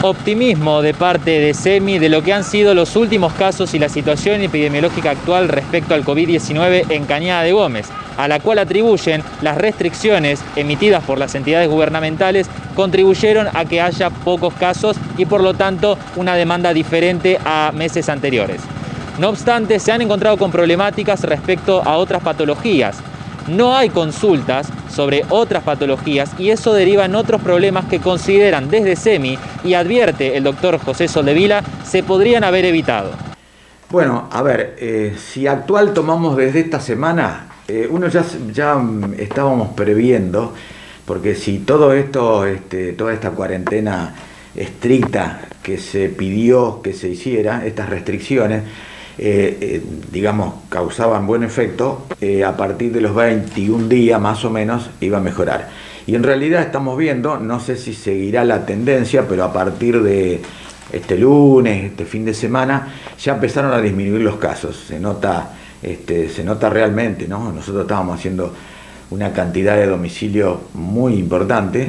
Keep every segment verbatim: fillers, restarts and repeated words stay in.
optimismo de parte de SEMI de lo que han sido los últimos casos y la situación epidemiológica actual respecto al COVID diecinueve en Cañada de Gómez, a la cual atribuyen las restricciones emitidas por las entidades gubernamentales contribuyeron a que haya pocos casos y por lo tanto una demanda diferente a meses anteriores. No obstante, se han encontrado con problemáticas respecto a otras patologías. No hay consultas sobre otras patologías y eso deriva en otros problemas que consideran desde SEMI y advierte el doctor José Soldevila se podrían haber evitado. Bueno, a ver, eh, si actual tomamos desde esta semana, eh, uno ya, ya estábamos previendo, porque si todo esto, este, toda esta cuarentena estricta que se pidió que se hiciera, estas restricciones, Eh, eh, digamos, causaban buen efecto, eh, a partir de los veintiún días más o menos iba a mejorar. Y en realidad estamos viendo, no sé si seguirá la tendencia, pero a partir de este lunes, este fin de semana, ya empezaron a disminuir los casos. Se nota, este, se nota realmente, ¿no? Nosotros estábamos haciendo una cantidad de domicilio muy importante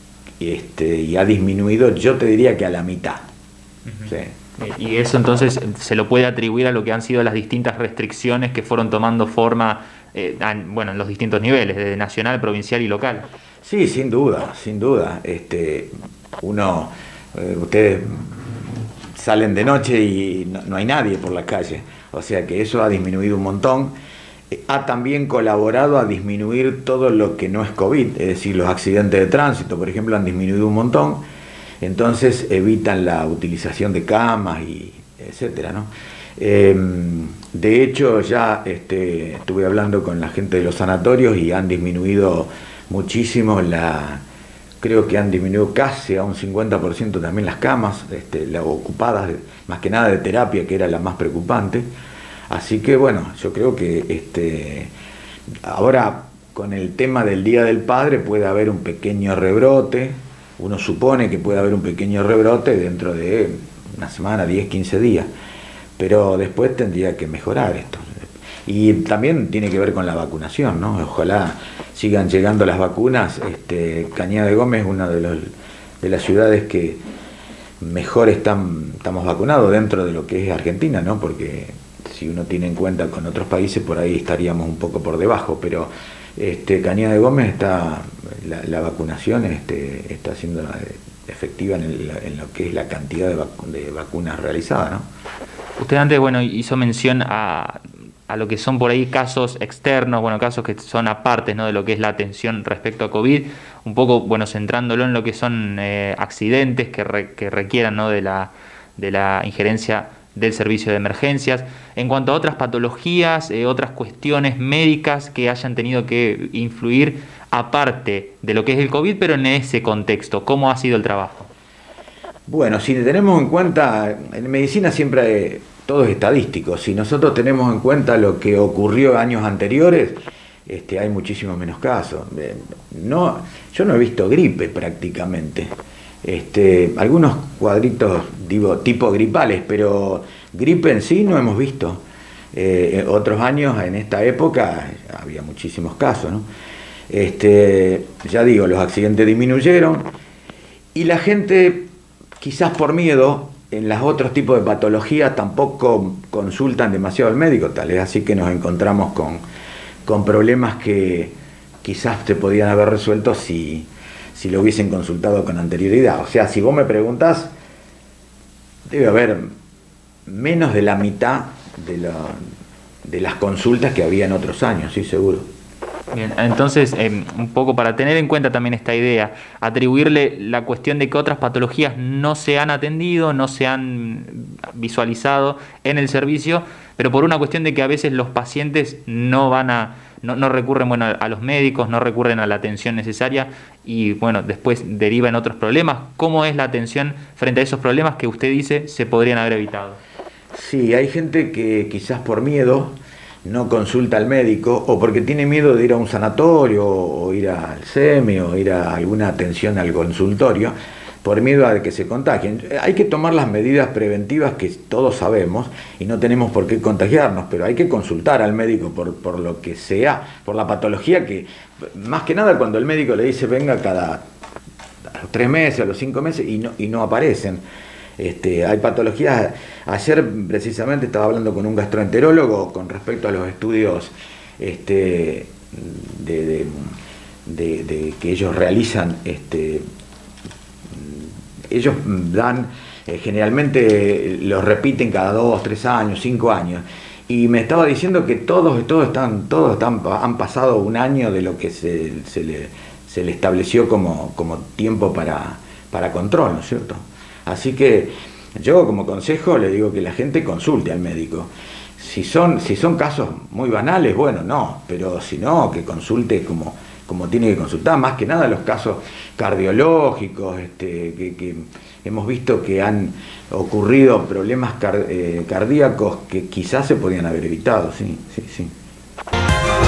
este, y ha disminuido, yo te diría que a la mitad. Uh-huh. ¿Sí? Y eso entonces se lo puede atribuir a lo que han sido las distintas restricciones que fueron tomando forma, eh, en, bueno, en los distintos niveles, desde nacional, provincial y local. Sí, sin duda, sin duda. Este, uno, eh, ustedes salen de noche y no, no hay nadie por la calle, o sea que eso ha disminuido un montón. Eh, ha también colaborado a disminuir todo lo que no es COVID, es decir, los accidentes de tránsito, por ejemplo, han disminuido un montón. Entonces evitan la utilización de camas y etcétera, ¿no? Eh, de hecho ya este, estuve hablando con la gente de los sanatorios y han disminuido muchísimo la, creo que han disminuido casi a un cincuenta por ciento también las camas, este, las ocupadas, más que nada de terapia, que era la más preocupante. Así que bueno, yo creo que este, ahora con el tema del Día del Padre puede haber un pequeño rebrote. Uno supone que puede haber un pequeño rebrote dentro de una semana, diez, quince días, pero después tendría que mejorar esto. Y también tiene que ver con la vacunación, ¿no? Ojalá sigan llegando las vacunas. Este, Cañada de Gómez es una de, los, de las ciudades que mejor están, estamos vacunados dentro de lo que es Argentina, ¿no? Porque si uno tiene en cuenta con otros países, por ahí estaríamos un poco por debajo, pero Este, Cañada de Gómez está, la, la vacunación este, está siendo efectiva en, el, en lo que es la cantidad de, vacu de vacunas realizadas, ¿no? Usted antes, bueno, hizo mención a, a lo que son por ahí casos externos, bueno, casos que son apartes, ¿no?, de lo que es la atención respecto a COVID, un poco, bueno, centrándolo en lo que son eh, accidentes que, re, que requieran, ¿no?, de la, de la injerencia del servicio de emergencias. En cuanto a otras patologías, eh, otras cuestiones médicas que hayan tenido que influir aparte de lo que es el COVID, pero en ese contexto, ¿cómo ha sido el trabajo? Bueno, si tenemos en cuenta, en medicina siempre todo es estadístico, si nosotros tenemos en cuenta lo que ocurrió años anteriores, este, hay muchísimos menos casos. No, yo no he visto gripe prácticamente. Este, algunos cuadritos digo tipo gripales, pero gripe en sí no hemos visto. Eh, otros años en esta época había muchísimos casos, ¿no? Este, ya digo, los accidentes disminuyeron y la gente quizás por miedo en los otros tipos de patologías tampoco consultan demasiado al médico, tal es así que nos encontramos con, con problemas que quizás se podían haber resuelto si si lo hubiesen consultado con anterioridad. O sea, si vos me preguntás, debe haber menos de la mitad de, la, de las consultas que había en otros años, sí, seguro. Bien, entonces, eh, un poco para tener en cuenta también esta idea, atribuirle la cuestión de que otras patologías no se han atendido, no se han visualizado en el servicio, pero por una cuestión de que a veces los pacientes no van a No, no recurren bueno, a los médicos, no recurren a la atención necesaria y bueno, después deriva en otros problemas. ¿Cómo es la atención frente a esos problemas que usted dice se podrían haber evitado? Sí, hay gente que quizás por miedo no consulta al médico o porque tiene miedo de ir a un sanatorio o ir al SEMI o ir a alguna atención al consultorio por miedo a que se contagien. Hay que tomar las medidas preventivas que todos sabemos y no tenemos por qué contagiarnos, pero hay que consultar al médico por, por lo que sea, por la patología que, más que nada cuando el médico le dice venga cada a los tres meses, a los cinco meses y no, y no aparecen. Este, hay patologías. Ayer precisamente estaba hablando con un gastroenterólogo con respecto a los estudios este, de, de, de, de que ellos realizan. Este, ellos dan, eh, generalmente los repiten cada dos, tres años, cinco años. Y me estaba diciendo que todos, todos, están, todos están, han pasado un año de lo que se, se, le, se le estableció como, como tiempo para, para control, ¿no es cierto? Así que yo como consejo le digo que la gente consulte al médico. Si son, si son casos muy banales, bueno, no, pero si no, que consulte como, como tiene que consultar. Más que nada los casos cardiológicos, este, que, que hemos visto que han ocurrido problemas car, eh, cardíacos que quizás se podían haber evitado, sí, sí, sí.